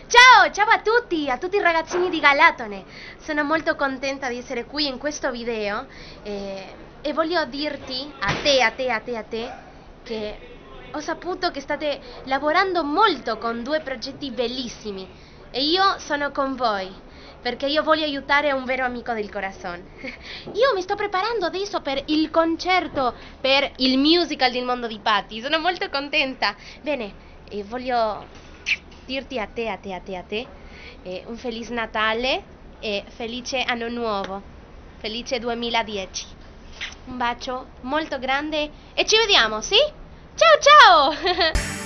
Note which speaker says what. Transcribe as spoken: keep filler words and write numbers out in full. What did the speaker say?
Speaker 1: Ciao, ciao a tutti, a tutti i ragazzini di Galatone. Sono molto contenta di essere qui in questo video eh, e voglio dirti, a te, a te, a te, a te, che ho saputo che state lavorando molto con due progetti bellissimi e io sono con voi perché io voglio aiutare un vero amico del corazon. Io mi sto preparando adesso per il concerto, per il musical del mondo di Patty. Sono molto contenta. Bene, e voglio dirti a te, a te, a te, a te eh, un feliz Natale e felice anno nuovo, felice duemiladieci. Un bacio molto grande e ci vediamo, sì? Ciao ciao!